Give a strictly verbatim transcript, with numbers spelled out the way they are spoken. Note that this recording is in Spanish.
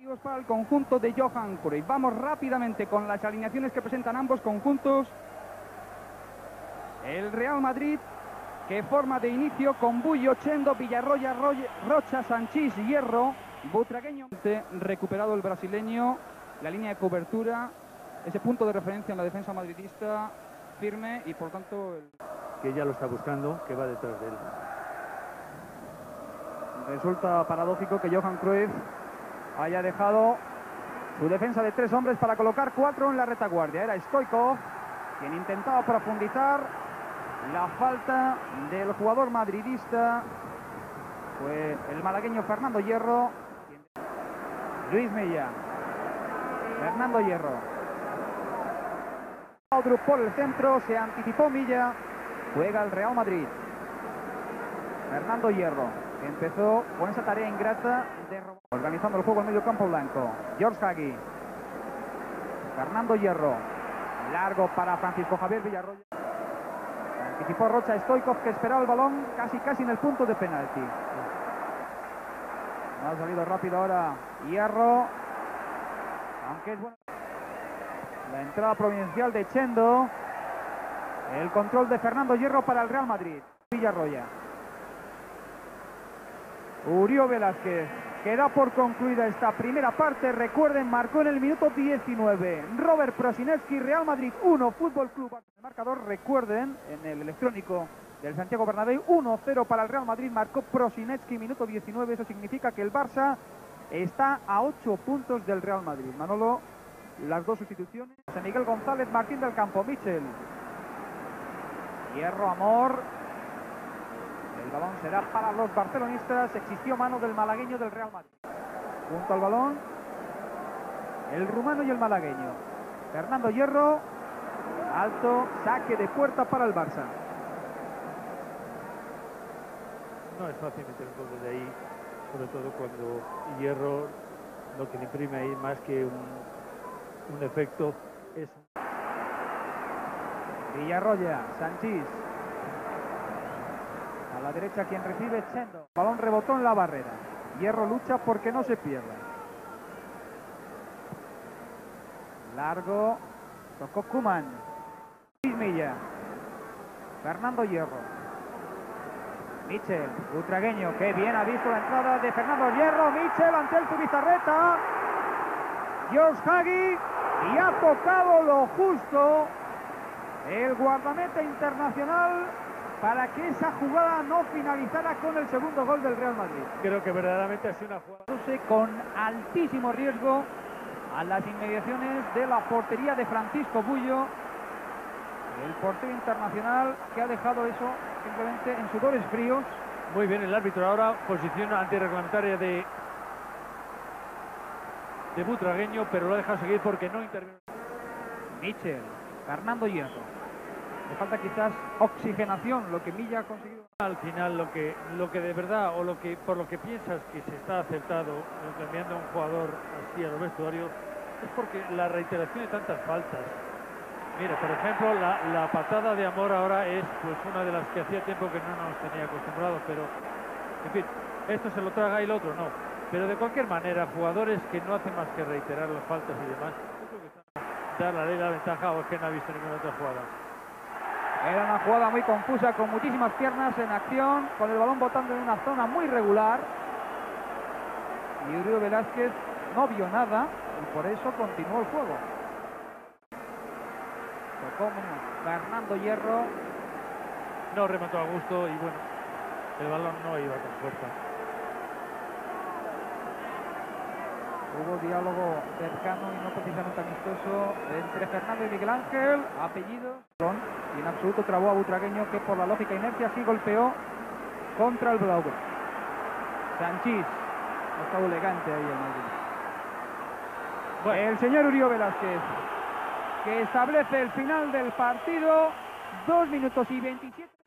Para el conjunto de Johan Cruyff. Vamos rápidamente con las alineaciones que presentan ambos conjuntos. El Real Madrid, que forma de inicio con Bullo, Chendo, Villarroya, Rocha, Sanchís, Hierro, Butragueño. Recuperado el brasileño, la línea de cobertura, ese punto de referencia en la defensa madridista, firme y por tanto... El... que ya lo está buscando, que va detrás de él. Resulta paradójico que Johan Cruyff haya dejado su defensa de tres hombres para colocar cuatro en la retaguardia. Era Stoichkov quien intentaba profundizar. La falta del jugador madridista fue el malagueño Fernando Hierro. Luis Milla, Fernando Hierro. Laudrup por el centro, se anticipó Milla. Juega el Real Madrid. Fernando Hierro, que empezó con esa tarea ingrata de robar. Organizando el juego en medio campo blanco. George Hagi. Fernando Hierro. Largo para Francisco Javier Villarroya. Anticipó Rocha Stoichkov, que esperaba el balón casi casi en el punto de penalti. Ha salido rápido ahora Hierro. Aunque es bueno. La entrada providencial de Chendo. El control de Fernando Hierro para el Real Madrid. Villarroya. Uriol Velázquez, que da por concluida esta primera parte. Recuerden, marcó en el minuto diecinueve Robert Prosinecki. Real Madrid uno, Fútbol Club. El marcador, recuerden, en el electrónico del Santiago Bernabéu, uno cero para el Real Madrid. Marcó Prosinecki, minuto diecinueve. Eso significa que el Barça está a ocho puntos del Real Madrid. Manolo, las dos sustituciones. José Miguel González, Martín del Campo, Michel. Hierro, Amor. El balón será para los barcelonistas. Existió mano del malagueño del Real Madrid. Junto al balón, el rumano y el malagueño. Fernando Hierro. Alto, saque de puerta para el Barça. No es fácil meter un gol de ahí, sobre todo cuando Hierro lo que le imprime ahí más que un, un efecto es... Villarroya, Sanchís. A la derecha quien recibe, Chendo. Balón rebotó en la barrera. Hierro lucha porque no se pierda. Largo. Tocó Koeman. Luis Milla. Fernando Hierro. Michel. Butragueño, que bien ha visto la entrada de Fernando Hierro. Michel ante el Zubizarreta. George Hagi. Y ha tocado lo justo el guardameta internacional para que esa jugada no finalizara con el segundo gol del Real Madrid. Creo que verdaderamente ha sido una jugada con altísimo riesgo a las inmediaciones de la portería de Francisco Bullo, el portero internacional, que ha dejado eso simplemente en sudores fríos. Muy bien el árbitro ahora, posición antirreglamentaria de de Butragueño, pero lo ha dejado seguir porque no interviene. Michel, Fernando Hierro. Le falta quizás oxigenación, lo que Milla ha conseguido. Al final lo que lo que de verdad, o lo que por lo que piensas que se está acertado cambiando a un jugador así a los vestuarios, es porque la reiteración de tantas faltas. Mira, por ejemplo, la, la patada de Amor ahora es pues una de las que hacía tiempo que no nos tenía acostumbrados, pero en fin, esto se lo traga y el otro no. Pero de cualquier manera, jugadores que no hacen más que reiterar las faltas y demás, yo creo que están a dar la ley de la ventaja, o es que no ha visto ninguna otra jugada. Era una jugada muy confusa, con muchísimas piernas en acción, con el balón botando en una zona muy regular. Y Uriol Velázquez no vio nada y por eso continuó el juego. Tocó Fernando Hierro. No remató a gusto y bueno, el balón no iba con fuerza. Hubo diálogo cercano y no precisamente amistoso entre Fernando y Miguel Ángel, apellidos. Y en absoluto trabó a Butragueño, que por la lógica inercia sí golpeó contra el Blaugrana. Sanchís ha estado elegante ahí el Madrid. Bueno. El señor Uriol Velázquez, que establece el final del partido, dos minutos y veintisiete.